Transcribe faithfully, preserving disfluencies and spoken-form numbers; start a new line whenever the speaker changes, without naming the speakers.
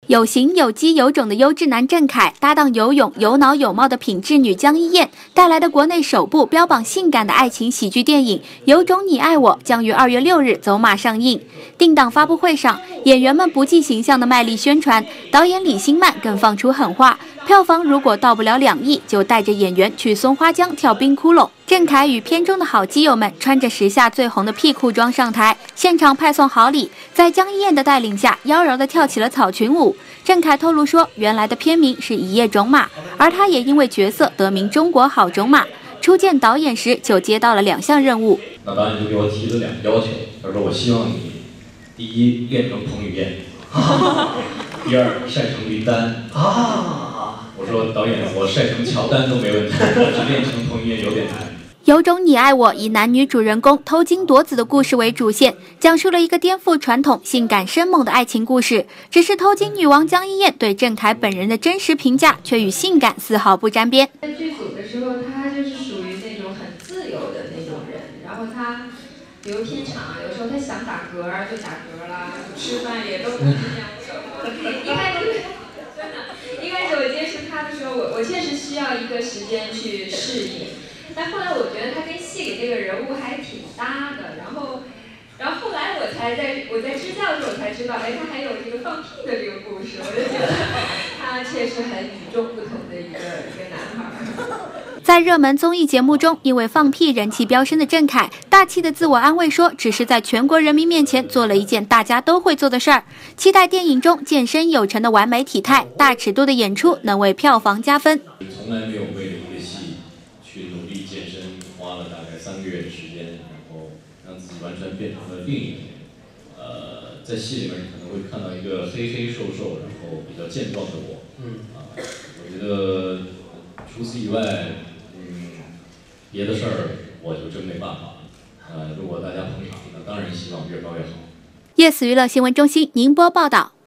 有型有肌有种的优质男郑恺搭档有勇有脑有貌的品质女江一燕，带来的国内首部标榜性感的爱情喜剧电影《有种你爱我》将于二月六日走马上映。定档发布会上，演员们不计形象的卖力宣传，导演李星漫更放出狠话：票房如果到不了两亿，就带着演员去松花江跳冰窟窿。郑恺与片中的好基友们穿着时下最红的屁裤装上台，现场派送好礼，在江一燕的带领下，妖娆地跳起了草裙舞。郑恺透露说，原来的片名是一夜种马，而他也因为角色得名中国好种马。初见导演时就接到了两项任务，
那导演就给我提了两个要求，他说我希望你第一练成彭于晏，第二晒成林丹啊。我说导演，我晒成乔丹都没问题，但是练成彭于晏有点难。
有种你爱我以男女主人公偷金夺子的故事为主线，讲述了一个颠覆传统、性感生猛的爱情故事。只是偷金女王江一燕对郑恺本人的真实评价却与性感丝毫不沾边。
在剧组的时候，他就是属于那种很自由的那种人，然后他比如片场，有时候他想打嗝就打嗝啦，吃饭也都不是这样的。一开始真的，一开始我接触他的时候，我我确实需要一个时间去适应。但后来我觉得他跟戏里这个人物还挺搭的，然后，然后后来我才在我在支教的时候我才知道，哎，他还有这个放屁的这个故事，我就觉得他确实很与众不同的一个一个男孩。
在热门综艺节目中，因为放屁人气飙升的郑恺，大气的自我安慰说，只是在全国人民面前做了一件大家都会做的事儿。期待电影中健身有成的完美体态、大尺度的演出能为票房加分。
从来没有为了一个戏去努力健身，花了大概三个月的时间，然后让自己完全变成了另一个人。呃，在戏里面你可能会看到一个黑黑瘦瘦，然后比较健壮的我。嗯啊，我觉得除此以外，嗯，别的事儿我就真没办法了。呃，如果大家捧场，那当然希望越高越好。
yes 娱乐新闻中心宁波报道。